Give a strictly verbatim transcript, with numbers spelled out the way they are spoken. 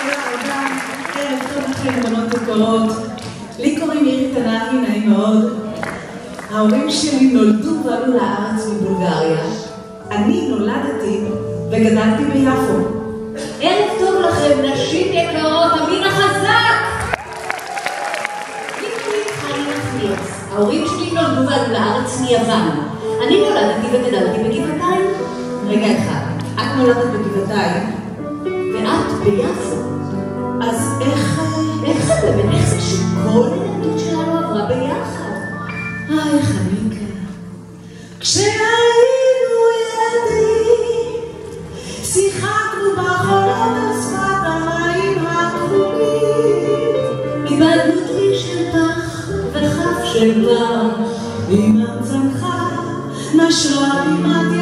ערב טוב לכם, בנות יקרות. לי קוראים מירי תנאי, נעים מאוד. ההורים שלי נולדו ועלו לארץ מבולגריה. אני נולדתי וגדלתי ביפו. ערב טוב לכם, נשים יקרות, אמין החזק! לי קוראים חיים נחמיאס. ההורים שלי נולדו ועלו לארץ מיוון. אני נולדתי וגדלתי בגבעתיים. רגע אחד, את נולדת בגבעתיים ואת ביפו. אז איך... איך זה באמת? איך זה שכל הילדות שלנו עברה ביחד? איי, חניקה. כשהיינו ילדים, שיחקנו בחולות על שפת המים הכחולים. קיבלנו דלי של פח וכף של בר. אמא צמחה, נשרה אמא